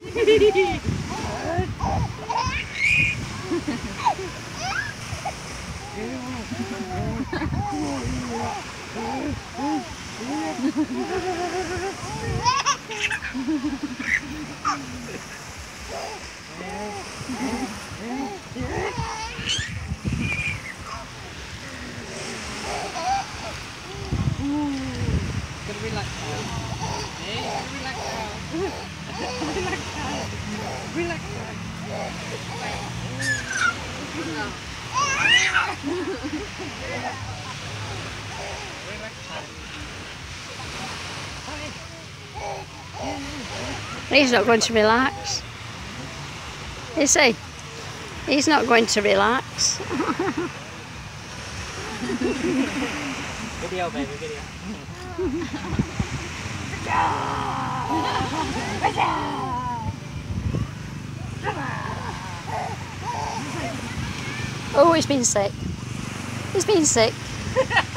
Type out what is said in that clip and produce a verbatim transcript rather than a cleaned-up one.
Relax now. Hey, relax now. Relax now. Relax now. He's not going to relax. Is he? He's not going to relax. Video, baby, video. Oh, he's been sick. He's been sick.